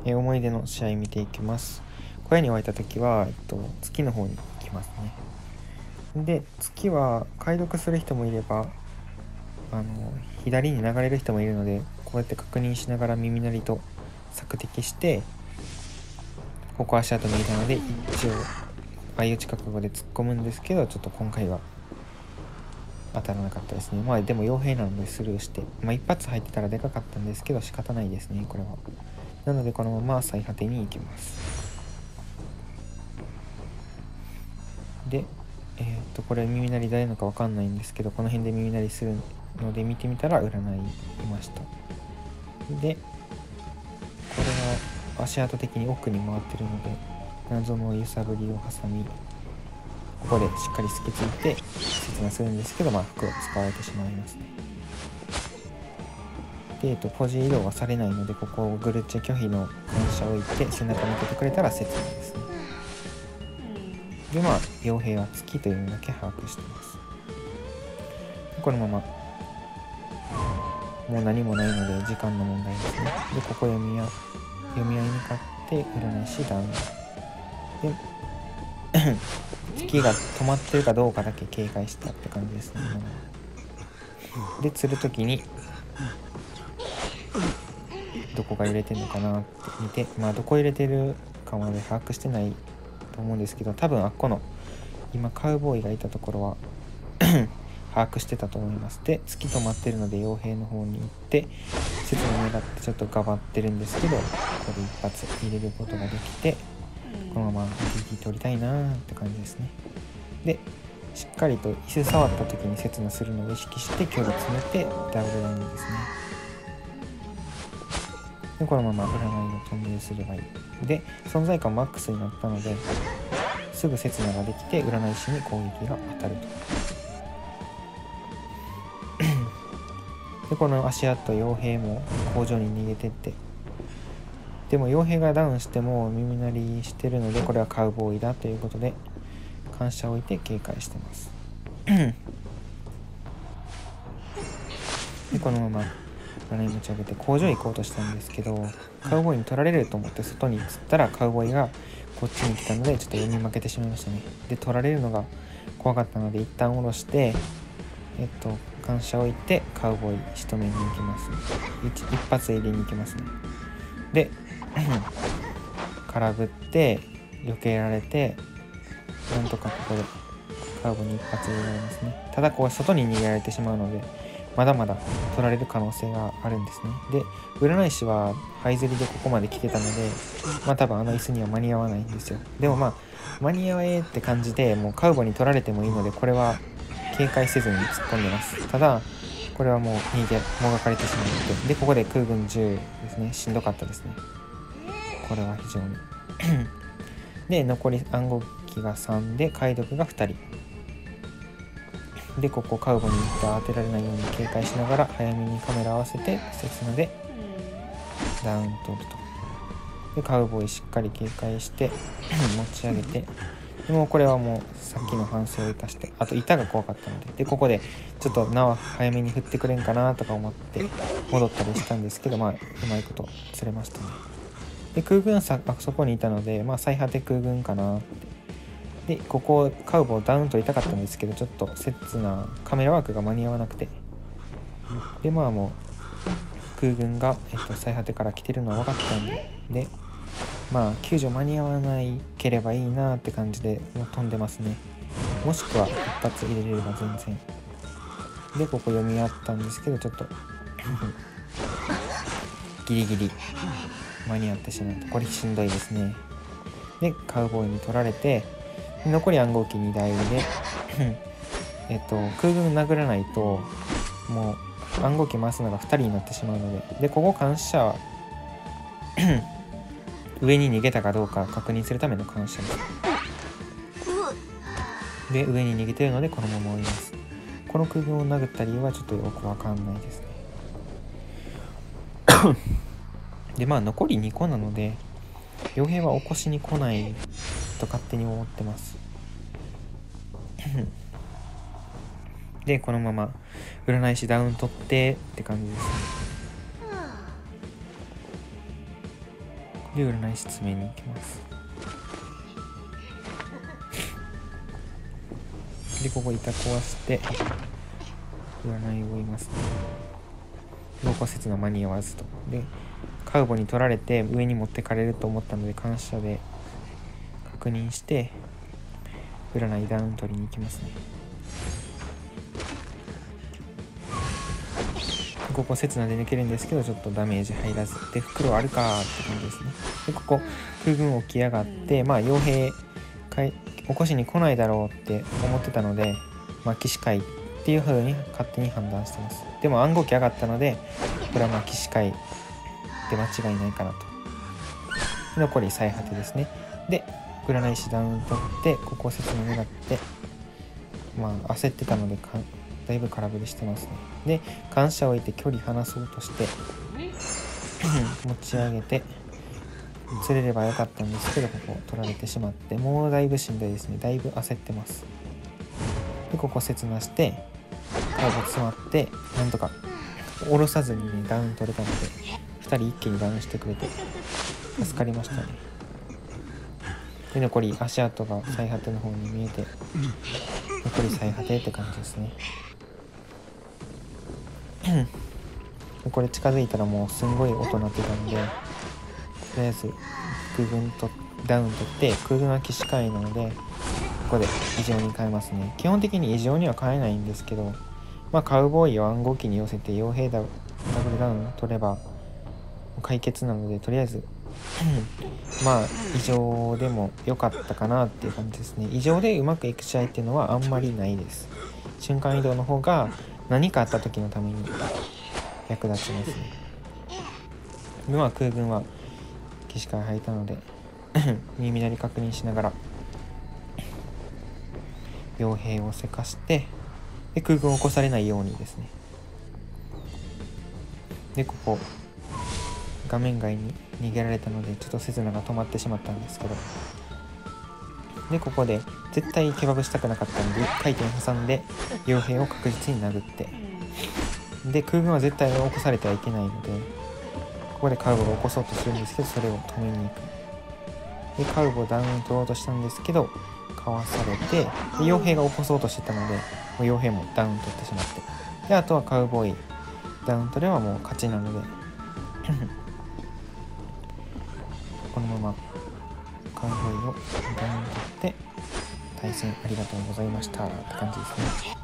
思い出の試合見ていきます。小屋に湧いた時は、月の方に行きますね。で、月は解読する人もいれば、左に流れる人もいるので、こうやって確認しながら耳鳴りと索敵して、ここ足跡見えたので、一応相打ち覚悟で突っ込むんですけど、ちょっと今回は当たらなかったですね。まあでも傭兵なのでスルーして、一発入ってたらでかかったんですけど仕方ないですね、これは。なのでこのまま最果てに行きます。で、これ耳鳴り誰のか分かんないんですけど、この辺で耳鳴りするので見てみたら占いました。で、これは足跡的に奥に回ってるので、謎の揺さぶりを挟み、ここでしっかり突きついて切断するんですけど、服を使われてしまいますね。で、ポジ移動はされないので、ここをグルチェ拒否の感謝を置いて背中に受けてくれたら切断ですね。で、傭兵は月というのだけ把握してます。このままもう何もないので時間の問題ですね。で、ここ読み合いに勝って占い師ダウンで月が止まってるかどうかだけ警戒したって感じですね。で、釣るときにどこが揺れてるのかなって見て、どこ揺れてるかまで把握してないと思うんですけど、多分あっこの今カウボーイがいたところは把握してたと思います。で、月止まってるので傭兵の方に行って切を狙ってちょっとガバってるんですけど、ここで一発入れることができて、このまま DT 取りたいなーって感じですね。で、しっかりと椅子触った時に切断するのを意識して距離詰めてダブルラインですね。で、このまま占いをトンネルすればいい。で、存在感マックスになったのですぐ切断ができて占い師に攻撃が当たると。で、この足跡傭兵も工場に逃げてって、でも傭兵がダウンしても耳鳴りしてるので、これはカウボーイだということで感謝を置いて警戒してますで、このまま占い持ち上げて工場行こうとしたんですけど、カウボーイに取られると思って外に移ったらカウボーイがこっちに来たのでちょっと読み負けてしまいましたね。で、取られるのが怖かったので一旦下ろして感謝を置いてカウボーイ仕留めに行きます。一発入れに行きますね。で空振って避けられて、なんとかここでカウボーイに一発入れられますね。ただこう外に逃げられてしまうのでまだまだ取られる可能性があるんですね。で、占い師は這いずりでここまで来てたので、多分椅子には間に合わないんですよ。でも間に合わって感じで、もうカウボーイに取られてもいいので、これは警戒せずに突っ込んでます。ただこれはもう逃げもがかれてしまって、でここで空軍10ですね。しんどかったですね、これは非常にで、残り暗号機が3で解読が2人で、ここカウボに行って当てられないように警戒しながら早めにカメラ合わせて刹那でダウン取ると。で、カウボーイしっかり警戒して持ち上げて、でもこれはもうさっきの反省を生かして、あと板が怖かったので、でここでちょっと縄早めに振ってくれんかなとか思って戻ったりしたんですけど、うまいこと釣れましたね。で、空軍そこにいたので、最果て空軍かなって。で、ここカウボーダウン取りたかったんですけど、ちょっと切なカメラワークが間に合わなくて、でもう空軍が、最果てから来てるのは分かったんで、救助間に合わないければいいなって感じでもう飛んでますね。もしくは一発入れれれば全然で、ここ読み合ったんですけど、ちょっとギリギリ間に合ってしまうと、これしんどいですね。で、カウボーイに取られて、残り暗号機2台で空軍殴らないともう暗号機回すのが2人になってしまうので、ここ感謝上に逃げたかどうか確認するための感謝です。で、上に逃げてるのでこのまま追います。この空軍を殴った理由はちょっとよくわかんないですねで、残り2個なので傭兵は起こしに来ないと勝手に思ってますで、このまま占い師ダウン取ってって感じですね。 で占い師詰めに行きます。でここ板壊して占いを追いますね。老骨折の間に合わずと。でカウボに取られて上に持ってかれると思ったので感謝で確認して占いダウン取りに行きますね。ここ刹那で抜けるんですけどちょっとダメージ入らずで袋あるかーって感じですね。でここ空軍起き上がって傭兵起こしに来ないだろうって思ってたので騎士会っていう風に勝手に判断してます。でも暗号機上がったのでこれは騎士会で間違いないかなと。残り最果てですね。で占い師ダウン取ってここを刹那狙って焦ってたのでだいぶ空振りしてますね。で感謝を置いて距離離そうとして持ち上げて釣れればよかったんですけどここ取られてしまってもうだいぶしんどいですね。だいぶ焦ってます。でここ刹那してカーブ詰まってなんとか下ろさずにねダウン取れたので2人一気にダウンしてくれて助かりましたね。で残り足跡が最果ての方に見えて残り最果てって感じですね。これ近づいたらもうすんごい音鳴ってたんでとりあえず空軍とダウン取って空軍は騎士会なのでここで異常に変えますね。基本的に異常には変えないんですけどカウボーイを暗号機に寄せて傭兵ダブルダウン取れば解決なのでとりあえず異常でも良かったかなっていう感じですね。異常でうまくいく試合っていうのはあんまりないです。瞬間移動の方が何かあった時のために役立ちますね。で空軍は騎士会入ったので耳鳴り確認しながら傭兵をせかしてで空軍を起こされないようにですね。でここ画面外に逃げられたのでちょっと刹那が止まってしまったんですけどでここで絶対ケバブしたくなかったので1回転挟んで傭兵を確実に殴ってで空軍は絶対起こされてはいけないのでここでカウボが起こそうとするんですけどそれを止めに行く。でカウボダウン取ろうとしたんですけどかわされてで傭兵が起こそうとしてたので傭兵もダウン取ってしまってであとはカウボーイダウン取ればもう勝ちなのでこのままカウボーイをダウン取って対戦ありがとうございましたって感じですね。